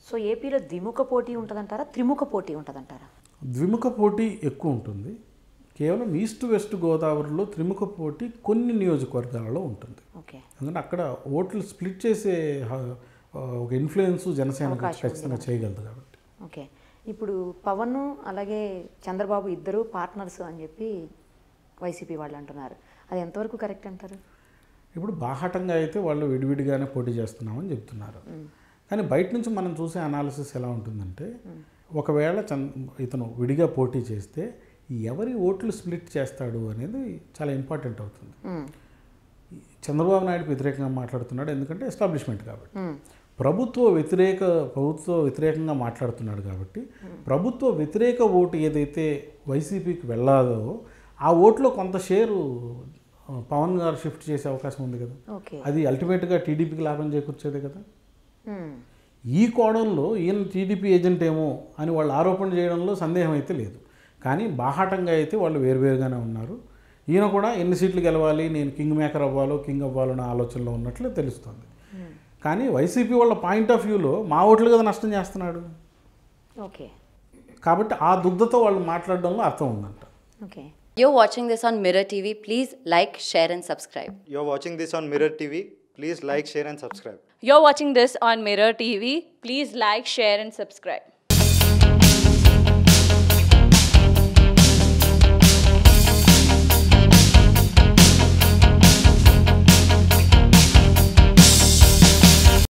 So ఏపీలో ద్విముఖ పోటీ ఉంటుందంటారా, త్రిముఖ పోటీ ఉంటుందంటారా? ద్విముఖ పోటీ ఎక్కువ ఉంటుంది. కేవలం ఈస్ట్ వెస్ట్ గోదావరిలో త్రిముఖ పోటీ కొన్ని నియోజకవర్గాలలో ఉంటుంది. ఓకే. ఎందుకంటే అక్కడ ఓట్లు స్ప్లిట్ చేసే ఒక ఇన్ఫ్లుయెన్స్ జనసేన ఖచ్చితంగా చేయగలదు కాబట్టి. ఓకే. ఇప్పుడు పవన్ అలాగే చంద్రబాబు ఇద్దరు పార్ట్నర్స్ అని చెప్పి వైసీపీ వాళ్ళు అంటున్నారు. అది ఎంతవరకు కరెక్ట్ అంటారు? ఇప్పుడు బాహాటంగా అయితే వాళ్ళు విడివిడిగానే పోటీ చేస్తున్నామని చెప్తున్నారు. కానీ బయట నుంచి మనం చూసే అనాలిసిస్ ఎలా ఉంటుందంటే, ఒకవేళ ఇతను విడిగా పోటీ చేస్తే ఎవరి ఓట్లు స్ప్లిట్ చేస్తాడు అనేది చాలా ఇంపార్టెంట్ అవుతుంది. చంద్రబాబు నాయుడుకి వ్యతిరేకంగా మాట్లాడుతున్నాడు ఎందుకంటే ఎస్టాబ్లిష్మెంట్ కాబట్టి. ప్రభుత్వ వ్యతిరేకంగా మాట్లాడుతున్నాడు కాబట్టి ప్రభుత్వ వ్యతిరేక ఓటు ఏదైతే వైసీపీకి వెళ్ళాదో ఆ ఓట్లో కొంత షేరు పవన్ గారు షిఫ్ట్ చేసే అవకాశం ఉంది కదా. అది అల్టిమేట్గా టీడీపీకి లాభం చేకూర్చేదే కదా. ఈ కోణంలో ఈయన టీడీపీ ఏజెంట్ ఏమో అని వాళ్ళు ఆరోపణ చేయడంలో సందేహం అయితే లేదు. కానీ బాహాటంగా అయితే వాళ్ళు వేరువేరుగానే ఉన్నారు. ఈయన కూడా ఎన్ని సీట్లు గెలవాలి, నేను కింగ్ మేకర్ అవ్వాలో కింగ్ అవ్వాలన్న ఆలోచనలో ఉన్నట్లు తెలుస్తుంది. కానీ వైసీపీ వాళ్ళ పాయింట్ ఆఫ్ వ్యూలో మా ఓట్లు కదా నష్టం చేస్తున్నాడు. ఓకే. కాబట్టి ఆ దుగ్ధతో వాళ్ళు మాట్లాడడంలో అర్థం ఉందంట. Okay. You're watching this on Mirror TV. Please like, share and subscribe. You're watching this on Mirror TV. Please like, share and subscribe. You're watching this on Mirror TV. Please like, share and subscribe.